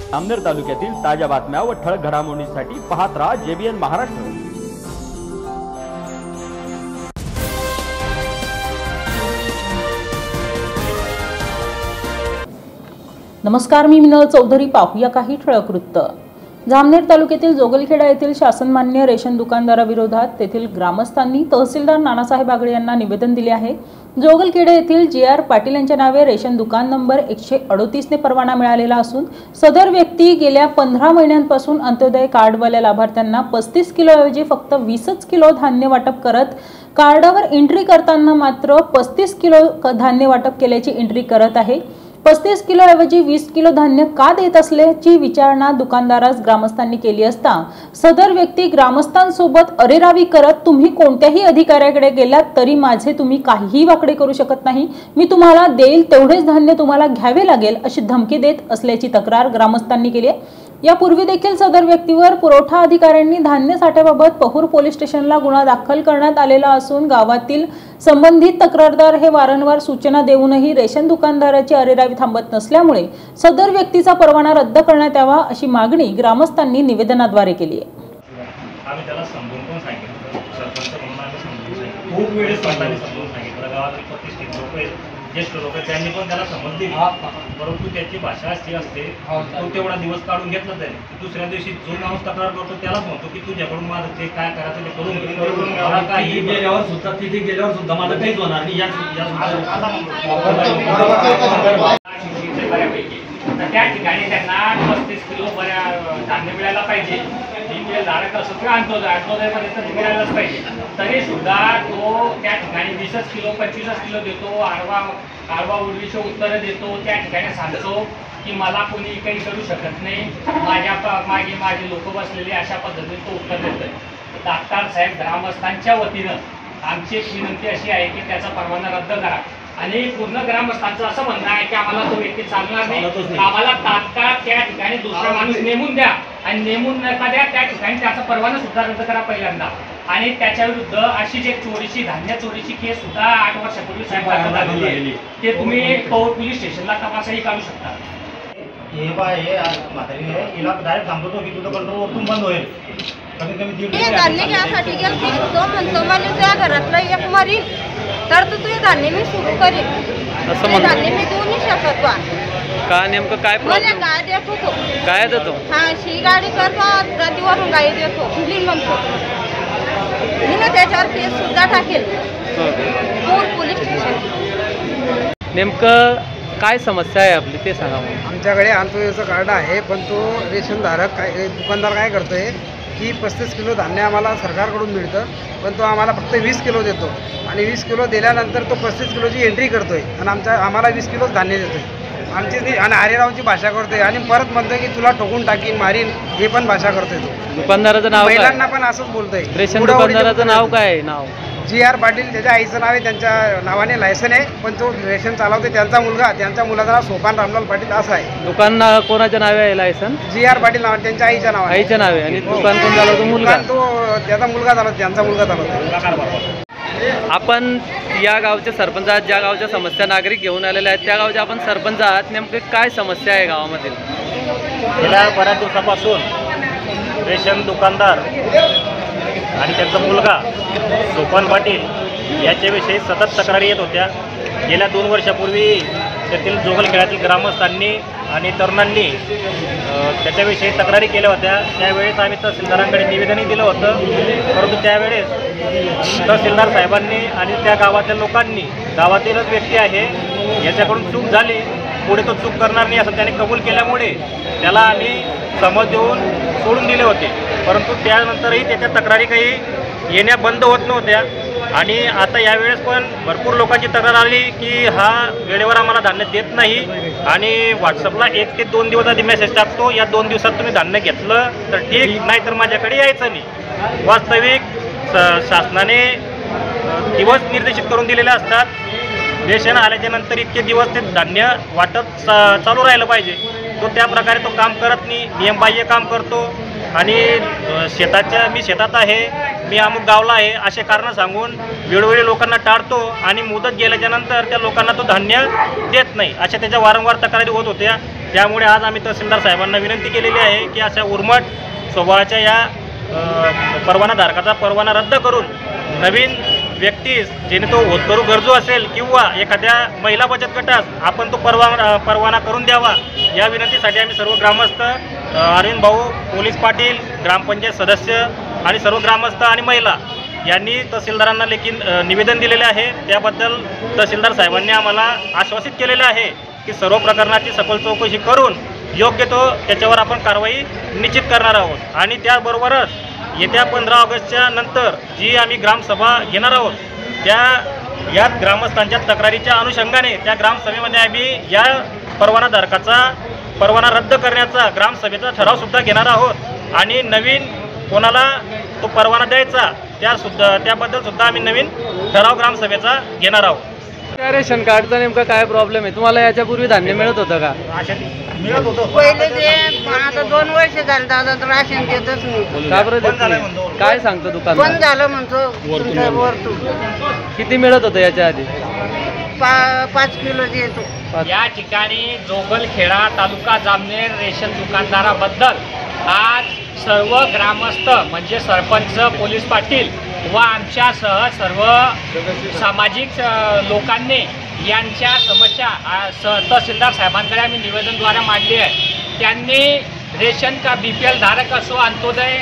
जामनेर तालुक्यातील ताज्या बातम्या व ठळक घडामोडींसाठी पाहत राहा JBN महाराष्ट्र। नमस्कार, मी मिनल चौधरी। पाहूया काही ठळक वृत्त। जामनेर तालुक्यातील जोगलखेडा येथील शासनमान्य रेशन दुकानदाराविरोधात तेथील ग्रामस्थांनी तहसीलदार नानासाहेब बागडे यांना निवेदन दिले आहे। जोगलखेडा येथील JR पाटील यांच्या नावे रेशन दुकान नंबर 138 ने परवाना मिळालेला असून सदर व्यक्ती गेल्या 15 महिन्यांपासून अंत्योदय कार्डवाल्या लाभार्थ्यांना 35 किलो ऐवजी फक्त 20 किलो धान्य वाटप करत कार्डावर एंट्री करताना मात्र 35 किलो धान्य वाटप केल्याची एंट्री करत आहे। 35 किलो ऐवजी 20 किलो धान्य का देत असल्याची विचारणा दुकानदारास ग्रामस्थांनी केली असता सदर व्यक्ती ग्रामस्थांसोबत अरेरावी करत तुम्ही कोणत्याही अधिकाऱ्याकडे गेलात तरी माझे तुम्ही काहीही वाकडे करू शकत नाही, मी तुम्हाला देईल तेवढेच धान्य तुम्हाला घ्यावे लागेल अशी धमकी देत असल्याची तक्रार ग्रामस्थांनी केली आहे। यापूर्वी देखील सदर व्यक्तीवर पुरवठा अधिकाऱ्यांनी धान्य साठ्याबाबत पहूर पोलीस स्टेशनला गुन्हा दाखल करण्यात आलेला असून गावातील संबंधित तक्रारदार हे वारंवार सूचना देऊनही रेशन दुकानदाराची अरेरावी थांबत नसल्यामुळे सदर व्यक्तीचा परवाना रद्द करण्यात यावा अशी मागणी ग्रामस्थांनी निवेदनाद्वारे केली आहे। आम्ही त्याला समजून पण सांगितलं, सरपंच म्हणून आम्ही समजून सांगितलं, खूप वेळेस स्वतःने समजून सांगितलं, गावातील प्रतिष्ठित लोक ज्येष्ठ लोक त्यांनी पण त्याला समजली, परंतु त्याची भाषा अशी असते तो तेवढा दिवस काढून घेतला जाईल, दुसऱ्या दिवशी जो माणूस तक्रार करतो त्यालाच म्हणतो की तुझ्याकडून माझं ते काय करायचं ते करून मला काही गेल्यावर सुद्धा तिथे गेल्यावर सुद्धा माझं काहीच होणार नाही त्या ठिकाणी त्यांना 35 किलो धान्य मिळायला पाहिजे। धारक असं अंत्योदयपर्यंत मिळायलाच पाहिजे, तरी सुद्धा तो त्या ठिकाणी 20 किलो 25 किलो देतो, आडवा उडवीचे उत्तरं देतो, त्या ठिकाणी सांगतो की मला कोणी काही करू शकत नाही, मागे माझे लोक बसलेले, अशा पद्धतीने तो उत्तर देतोय। डॉक्टर साहेब, ग्रामस्थांच्या वतीनं आमची एक विनंती अशी आहे की त्याचा परवाना रद्द करा आणि पूर्ण ग्रामस्थांचं असं म्हणणं आहे की आम्हाला तो व्यक्ती चालणार नाही, आम्हाला तात्काळ त्या ठिकाणी दुसरा माणूस नेमून द्या आणि नेमून नका द्या त्या ठिकाणी त्याचा परवाना सुद्धा रद्द करा पहिल्यांदा। आणि त्याच्या विरुद्ध अशीच एक चोरीची धान्य चोरीची केस सुद्धा 8 वर्षापूर्वी साहेब दाखल झालेली आहे, ते तुम्ही पौर पोलीस स्टेशनला तपासही काढू शकता। हे म्हातारी आहे, हिला डायरेक्ट सांगतो की तुझं कंट्रोल वरतून बंद होईल, धान्य घ्यासाठी गेलती तो म्हणतो मला त्या घरातलं एक मरी तर तुझे धान्य मी सुरू करेन, असं धान्य मी देऊ नाही शकत बा का नेमकं काय मला गाय देत होतो, काय देतो हा शी गाडी करतो नदीवरून गाय देतो मुली म्हणतो मी ना त्याच्यावर केस सुद्धा टाकेल पोलीस स्टेशन। नेमकं काय समस्या आहे आपली ते सांगा। आमच्याकडे अंत्योदयचं कार्ड आहे, पण तो रेशन धारक दुकानदार काय करतोय की 35 किलो धान्य आम्हाला सरकारकडून मिळतं, पण तो आम्हाला फक्त 20 किलो देतो आणि 20 किलो दिल्यानंतर तो 35 किलोची एंट्री करतोय आणि आम्हाला 20 किलो धान्य देतोय आमची आणि आरेरावची भाषा करतोय आणि परत म्हणतोय की तुला ठोकून टाकीन मारीन, हे पण भाषा करतोय तो। दुकानदाराचं नाव, महिलांना पण असंच बोलतोय। रेशन दुकानदाराचं नाव काय? नाव JR पाटील, त्याच्या आईचं नाव आहे, त्यांच्या नावाने लायसन आहे, पण तो रेशन चालवते त्यांचा मुलगा, त्यांच्या मुलाचं नाव सोपान रामलाल पाटील असं आहे। दुकान कोणाच्या नावे आहे लायसन? JR पाटील नाव, त्यांच्या आईच्या नाव, आईच्या नावे। आणि दुकान कोण चालवतो? मुलगा, तो त्याचा मुलगा चालवतो, त्यांचा मुलगा चालवतो। आपण या गावचे सरपंच आहात, ज्या गावच्या समस्या नागरिक घेऊन आलेल्या आहेत त्या गावचे आपण सरपंच आहात, नेमके काय समस्या आहे गावामधील? गेल्या बऱ्याच दिवसापासून रेशन दुकानदार आणि त्यांचा मुलगा सोपान पाटील याच्याविषयी सतत तक्रारी येत होत्या। गेल्या 2 वर्षापूर्वी तेथील जोगलखेड्यातील ग्रामस्थांनी आणि तरुणांनी त्याच्याविषयी तक्रारी केल्या होत्या। त्यावेळेस आम्ही तहसीलदारांकडे निवेदनही दिलं होतं, परंतु त्यावेळेस तहसीलदार साहेबांनी आणि त्या गावातल्या लोकांनी गावातीलच व्यक्ती आहे याच्याकडून चूक झाली, पुढे तो चूक करणार नाही असं त्याने कबूल केल्यामुळे त्याला आम्ही समज देऊन सोडून दिले होते, परंतु त्यानंतरही त्याच्या तक्रारी काही येण्या बंद होत नव्हत्या। आणि आता यावेळेस पण भरपूर लोकांची तक्रार आली की हा वेळेवर आम्हाला धान्य देत नाही आणि व्हॉट्सअपला 1 ते 2 दिवस आधी मेसेज टाकतो, या 2 दिवसात तुम्ही धान्य घेतलं तर ठीक, नाही तर माझ्याकडे यायचं नाही। वास्तविक शासनाने दिवस निर्देशित करून दिलेले असतात, रेशन आल्याच्या नंतर इतके दिवस ते धान्य वाटप चालू राहिलं पाहिजे, तो त्या प्रकारे तो काम करत नाही, नियमबाह्य काम करतो आणि मी शेतात आहे, मी अमुक गावला आहे असे कारण सांगून वेळोवेळी लोकांना टाळतो आणि मुदत गेल्याच्या नंतर त्या लोकांना तो धान्य देत नाही, अशा त्याच्या वारंवार तक्रारी होत होत्या। त्यामुळे आज आम्ही तहसीलदार साहेबांना विनंती केलेली आहे की अशा उर्मट स्वभावाच्या या परवानाधारकाचा परवाना रद्द करून नवीन व्यक्ती जेणे तो होतकरू गरजू असेल किंवा एखाद्या महिला बचत गटास आपण तो परवाना करून द्यावा, या विनंतीसाठी आम्ही सर्व ग्रामस्थ, अरविंद भाऊ, पोलीस पाटील, ग्रामपंचायत सदस्य आणि सर्व ग्रामस्थ आणि महिला यांनी तहसीलदारांना निवेदन दिलेले आहे। त्याबद्दल तहसीलदार साहेबांनी आम्हाला आश्वासित केलेले आहे की सर्व प्रकरणाची सखोल चौकशी करून योग्य तो त्याच्यावर आपण कारवाई निश्चित करणार आहोत। आणि त्याबरोबरच येत्या 15 ऑगस्टच्या नंतर जी आम्ही ग्रामसभा घेणार आहोत यात ग्रामस्थांच्या तक्रारीच्या अनुषंगाने त्या ग्रामसभेमध्ये आम्ही या परवानाधारकाचा परवाना रद्द करण्याचा ग्रामसभेचा ठरावसुद्धा घेणार आहोत आणि नवीन कोणाला तो परवाना द्यायचा त्याबद्दल सुद्धा आम्ही नवीन ठराव ग्रामसभेचा घेणार आहोत। त्या रेशन कार्डचा नेमका काय प्रॉब्लेम आहे? तुम्हाला याच्यापूर्वी धान्य मिळत होतं का? मिळत होतं पहिले ते आता 2 वर्ष झाले दादा तर राशन देतच नाही। का बरं देत नाही? काय सांगतो दुकान? बंद झालं म्हणतो वरतून। किती मिळत होतं याच्या आधी? 5 किलो देतो। या ठिकाणी जोगलखेडा तालुका जामनेर रेशन दुकानदाराबद्दल आज सर्व ग्रामस्थ म्हणजे सरपंच, पोलीस पाटील व आमच्यासह सर्व सामाजिक लोकांनी यांच्या समस्या तहसीलदार साहेबांकडे आम्ही निवेदनद्वारे मांडली आहे। त्यांनी रेशन का BPL धारक असो, अंत्योदय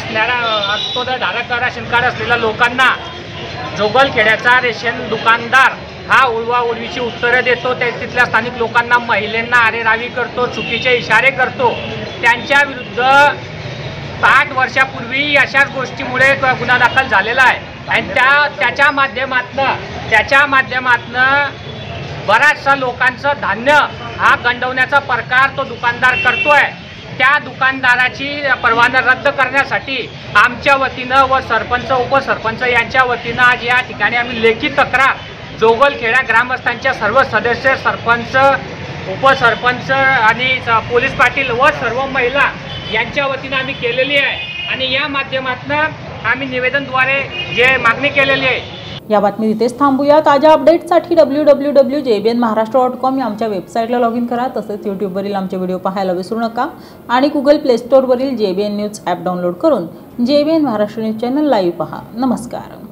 धारक राशन कार्ड असलेल्या लोकांना जोगलखेड्याचा रेशन दुकानदार हा उडवाउडवीची उत्तरं देतो, तिथल्या स्थानिक लोकांना, महिलांना आरेरावी करतो, चुकीचे इशारे करतो। त्यांच्या विरुद्ध 8 वर्षापूर्वी अशाच गोष्टीमुळे गुन्हा दाखल झालेला आहे आणि त्याच्या माध्यमातनं बऱ्याचशा लोकांचं धान्य हा गंडवण्याचा प्रकार तो दुकानदार करतोय। त्या दुकानदाराची परवाना रद्द करण्यासाठी आमच्या वतीनं व सरपंच, उपसरपंच यांच्या वतीनं आज या ठिकाणी आम्ही लेखी तक्रार जोगलखेडा ग्रामस्थांच्या सर्व सदस्य, सरपंच, उपसरपंच आणि पोलीस पाटील व सर्व महिला यांच्या वतीनं आम्ही केलेली आहे आणि या माध्यमातून आम्ही निवेदनद्वारे जे मागणी केलेली आहे। या बातमी इथेच थांबूया। ताज्या अपडेट्ससाठी www.jbnmaharashtra.com या आमच्या वेबसाईटला लॉग इन करा। तसेच यूट्यूबवरील आमचे व्हिडिओ पाहायला विसरू नका आणि गुगल प्ले स्टोअरवरील JBN न्यूज ॲप डाउनलोड करून JBN Maharashtra news channel live पहा। नमस्कार।